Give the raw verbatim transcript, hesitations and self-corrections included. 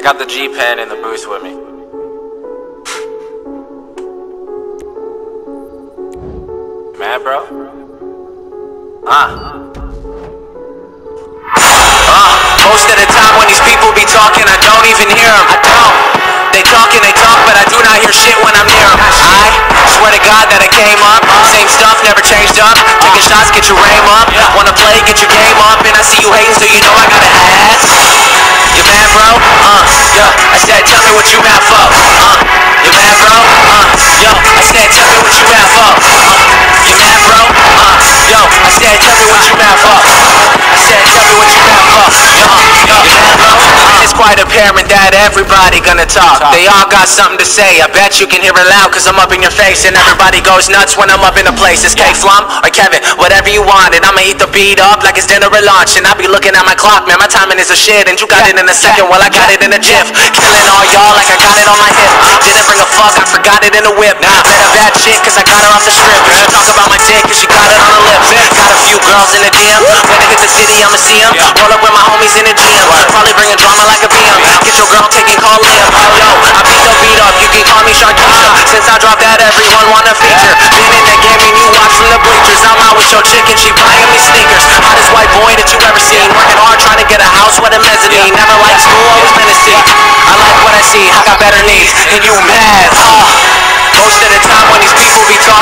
got the G Pen in the booth with me. Mad, bro? Uh. Uh. Most of the time when these people be talking, I don't even hear them. I don't. They talk and they talk, but I do not hear shit when I'm near them. I swear to God that I came up. Same stuff, never changed up. Taking shots, get your aim up. Wanna play, get your game up. And I see you hating, so you know I gotta ask. You mad, bro? Uh, yo, I said, tell me what you mad for. Uh, you mad, bro? Uh, yo, I said, tell me what you mad for. Uh, you mad, bro? Uh, yo, I said, tell me what you mad for. I said, tell me what you mad for. Yo, yo, you mad, bro? Uh, it's quite apparent that everybody gonna talk. They all got something to say. I bet you can hear it loud, cause I'm up in your face. And everybody goes nuts when I'm up in the place. It's K-Flum or Kevin, whatever you want. And I'ma eat the beat up like it's dinner or lunch. And I be looking at my clock, man, my timing is a shit. And you got it in a second, well I got it in a jiff. Killing all y'all like I got it on my hip. Didn't bring a fuck, I forgot it in a whip. Met a bad chick cause I got her off the strip. She talk about my dick cause she got it on her lips. Got a few girls in the D M. When I hit the city I'ma see them. Roll up with my homies in the gym. Probably bringing drama like a B M. Get your girl taking call in. Yo, I beat the beat up, you can call me Sharkeisha. Since I dropped that everyone wanna feature. Been in the game and you watch from the bleachers. I'm out with your chick and she buying me sneakers. Hottest white boy that you ever seen. Working hard trying to get a house with a mezzanine. Never liked school, always menacing. I like what I see, I got better needs. And you mad, uh. Most of the time when these people be talking